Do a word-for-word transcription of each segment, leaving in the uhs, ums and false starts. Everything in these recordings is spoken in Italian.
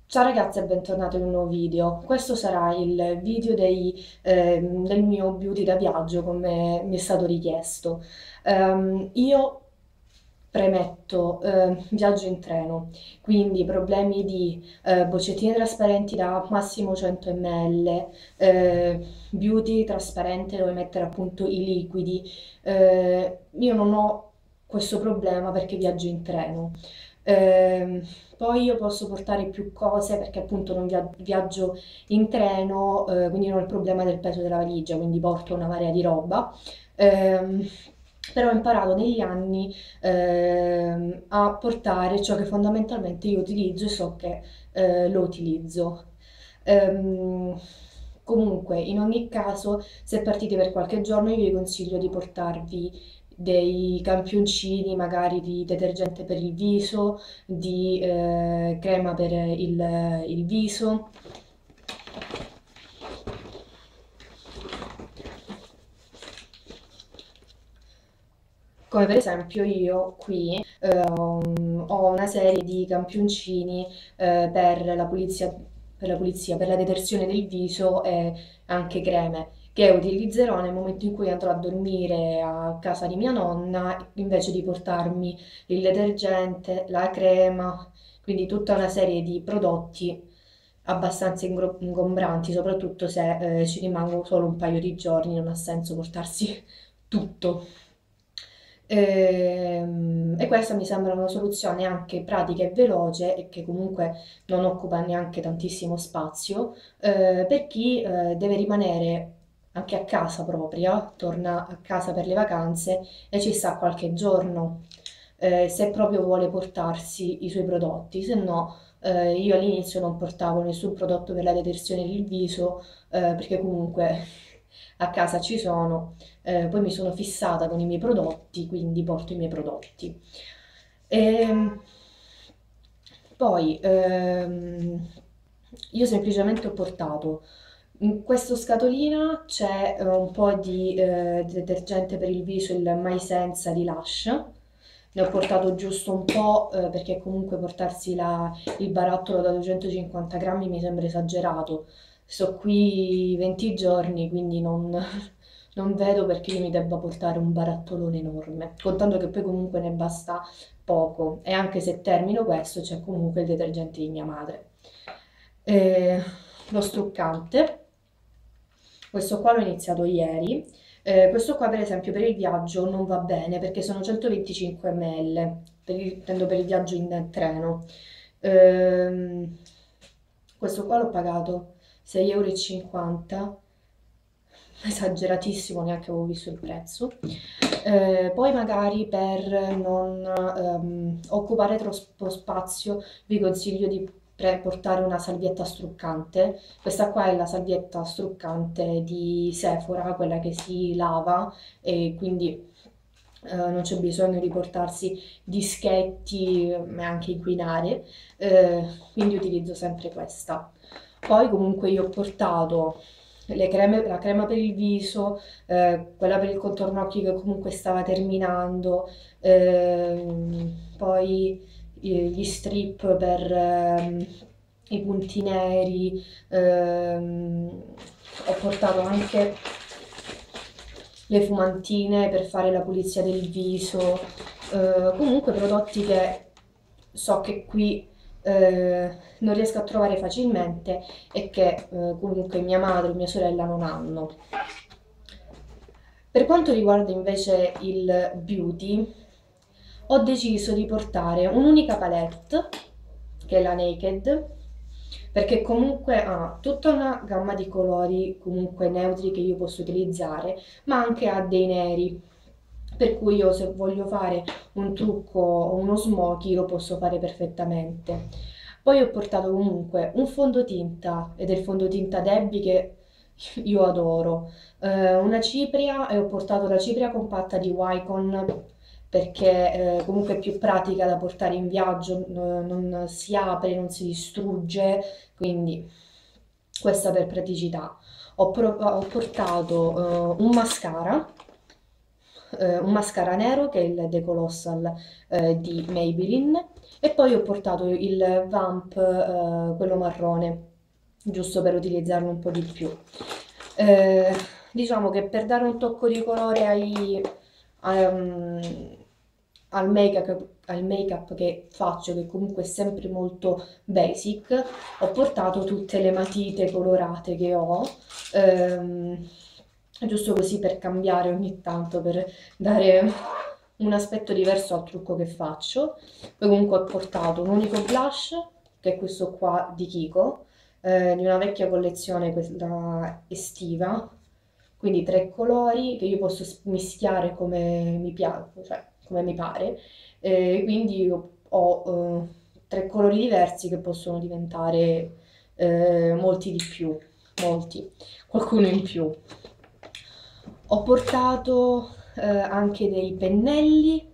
Ciao ragazzi e bentornati in un nuovo video. Questo sarà il video dei, ehm, del mio beauty da viaggio come mi è stato richiesto. Ehm, io premetto, ehm, viaggio in treno, quindi problemi di eh, boccettine trasparenti da massimo cento millilitri, eh, beauty trasparente dove mettere appunto i liquidi. Eh, io non ho questo problema perché viaggio in treno. Ehm, Poi io posso portare più cose perché appunto non via- viaggio in treno, eh, quindi non ho il problema del peso della valigia, quindi porto una marea di roba. Ehm, Però ho imparato negli anni ehm, a portare ciò che fondamentalmente io utilizzo e so che eh, lo utilizzo. Ehm, Comunque, in ogni caso, se partite per qualche giorno, io vi consiglio di portarvi dei campioncini, magari di detergente per il viso, di eh, crema per il, il viso. Come per esempio io qui ehm, ho una serie di campioncini eh, per la pulizia, per la pulizia, per la detersione del viso e anche creme che utilizzerò nel momento in cui andrò a dormire a casa di mia nonna, invece di portarmi il detergente, la crema, quindi tutta una serie di prodotti abbastanza ingro- ingombranti, soprattutto se eh, ci rimango solo un paio di giorni, non ha senso portarsi tutto. Ehm, E, questa mi sembra una soluzione anche pratica e veloce e che comunque non occupa neanche tantissimo spazio, eh, per chi eh, deve rimanere anche a casa propria, torna a casa per le vacanze e ci sta qualche giorno, eh, se proprio vuole portarsi i suoi prodotti, se no eh, io all'inizio non portavo nessun prodotto per la detersione del viso, eh, perché comunque a casa ci sono, eh, poi mi sono fissata con i miei prodotti, quindi porto i miei prodotti. Ehm, Poi ehm, io semplicemente ho portato in questa scatolina c'è eh, un po' di eh, detergente per il viso, il Mai Senza di Lush. Ne ho portato giusto un po' eh, perché comunque portarsi la- il barattolo da duecentocinquanta grammi mi sembra esagerato. Sto qui venti giorni, quindi non, non vedo perché io mi debba portare un barattolone enorme, contando che poi comunque ne basta poco. E anche se termino questo, c'è comunque il detergente di mia madre. Eh, lo struccante. Questo qua l'ho iniziato ieri. Eh, questo qua, per esempio, per il viaggio non va bene perché sono centoventicinque millilitri, per il, intendo per il viaggio in treno. Ehm, Questo qua l'ho pagato sei e cinquanta euro, esageratissimo, neanche avevo visto il prezzo. Eh, poi magari per non ehm, occupare troppo spazio vi consiglio di pre- portare una salvietta struccante. Questa qua è la salvietta struccante di Sephora, quella che si lava e quindi eh, non c'è bisogno di portarsi dischetti, ma anche inquinare, eh, quindi utilizzo sempre questa. Poi comunque io ho portato le creme, la crema per il viso, eh, quella per il contorno occhi che comunque stava terminando, ehm, poi eh, gli strip per ehm, i punti neri, ehm, ho portato anche le fumantine per fare la pulizia del viso, eh, comunque prodotti che so che qui eh, non riesco a trovare facilmente e che eh, comunque mia madre o mia sorella non hanno. Per quanto riguarda invece il beauty, ho deciso di portare un'unica palette, che è la Naked, perché comunque ha tutta una gamma di colori comunque neutri che io posso utilizzare, ma anche ha dei neri. Per cui io se voglio fare un trucco o uno smoky lo posso fare perfettamente. Poi ho portato comunque un fondotinta ed è il fondotinta Debbie che io adoro, eh, una cipria e ho portato la cipria compatta di Wycon perché eh, comunque è più pratica da portare in viaggio, no- non si apre, non si distrugge, quindi questa per praticità. Ho, pro- ho portato eh, un mascara eh, un mascara nero che è il The Colossal eh, di Maybelline e poi ho portato il Vamp, eh, quello marrone, giusto per utilizzarlo un po' di più. Eh, diciamo che per dare un tocco di colore ai, um, al make-up, al make-up che faccio, che comunque è sempre molto basic, ho portato tutte le matite colorate che ho, ehm, giusto così per cambiare ogni tanto, per dare un aspetto diverso al trucco che faccio. Poi comunque ho portato un unico blush, che è questo qua di Kiko, eh, di una vecchia collezione, quella estiva, quindi tre colori che io posso s- mischiare come mi piace, cioè come mi pare. Eh, quindi ho, ho, eh, tre colori diversi che possono diventare eh, molti di più, molti, qualcuno in più. Ho portato eh, anche dei pennelli.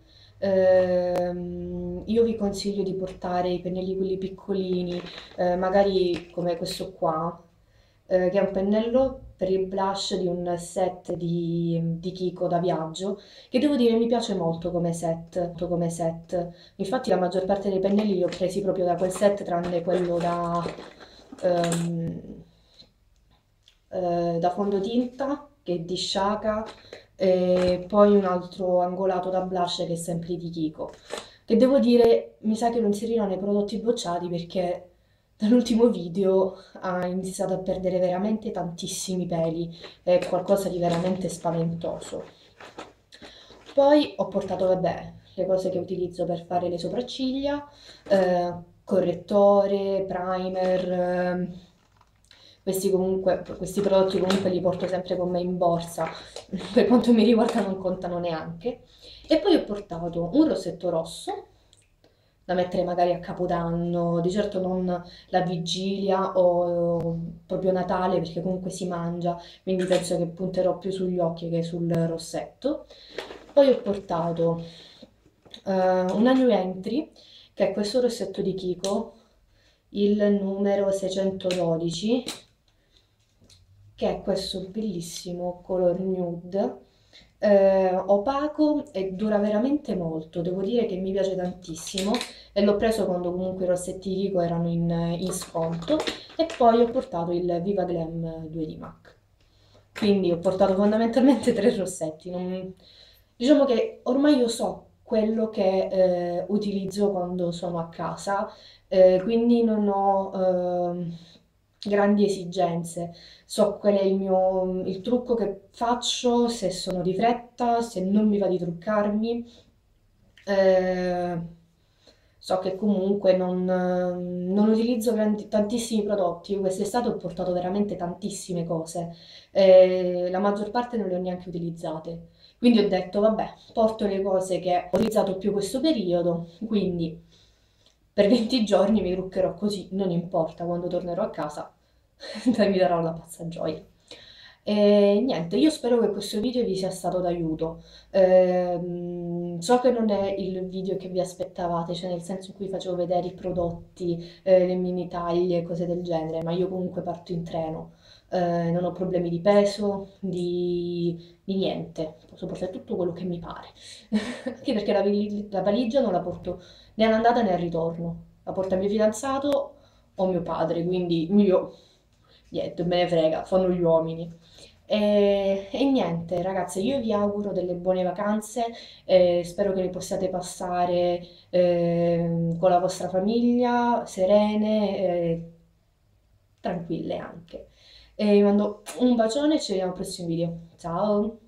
Ehm, io vi consiglio di portare i pennelli quelli piccolini, eh, magari come questo qua, eh, che è un pennello per il blush di un set di, di Kiko da viaggio, che devo dire mi piace molto come set, come set. Infatti la maggior parte dei pennelli li ho presi proprio da quel set, tranne quello da, ehm, eh, da fondotinta, che è di Shaka, e poi un altro angolato da blush che è sempre di Kiko. Che devo dire, mi sa che lo inserirò nei prodotti bocciati perché dall'ultimo video ha iniziato a perdere veramente tantissimi peli, è qualcosa di veramente spaventoso. Poi ho portato, vabbè, le cose che utilizzo per fare le sopracciglia, eh, correttore, primer, ehm, questi comunque, questi prodotti comunque li porto sempre con me in borsa, per quanto mi riguarda non contano neanche. E poi ho portato un rossetto rosso da mettere magari a Capodanno, di certo non la vigilia o proprio Natale perché comunque si mangia, quindi penso che punterò più sugli occhi che sul rossetto. Poi ho portato eh, una new entry che è questo rossetto di Kiko, il numero seicentododici, che è questo bellissimo color nude, eh, opaco e dura veramente molto, devo dire che mi piace tantissimo e l'ho preso quando comunque i rossetti di Kiko erano in, in sconto e poi ho portato il Viva Glam due D MAC. Quindi ho portato fondamentalmente tre rossetti. non- Diciamo che ormai io so quello che eh, utilizzo quando sono a casa, eh, quindi non ho ehm, grandi esigenze. So qual è il mio, il trucco che faccio, se sono di fretta, se non mi va di truccarmi. Eh, so che comunque non, non utilizzo grandi- tantissimi prodotti. Io quest'estate ho portato veramente tantissime cose. Eh, la maggior parte non le ho neanche utilizzate. Quindi ho detto, vabbè, porto le cose che ho utilizzato più questo periodo, quindi per venti giorni mi truccherò così, non importa, quando tornerò a casa mi darò la pazza gioia. E niente, io spero che questo video vi sia stato d'aiuto. Ehm, so che non è il video che vi aspettavate, cioè nel senso in cui facevo vedere i prodotti, eh, le mini taglie, cose del genere, ma io comunque parto in treno. Eh, non ho problemi di peso, di, di niente, posso portare tutto quello che mi pare. Anche perché la, vali- la valigia non la porto né all'andata né al ritorno, la porta mio fidanzato o mio padre, quindi io, niente, me ne frega, fanno gli uomini. E, e niente, ragazze, io vi auguro delle buone vacanze, eh, spero che le possiate passare ehm, con la vostra famiglia, serene, eh, tranquille anche. E vi mando un bacione e ci vediamo al prossimo video. Ciao!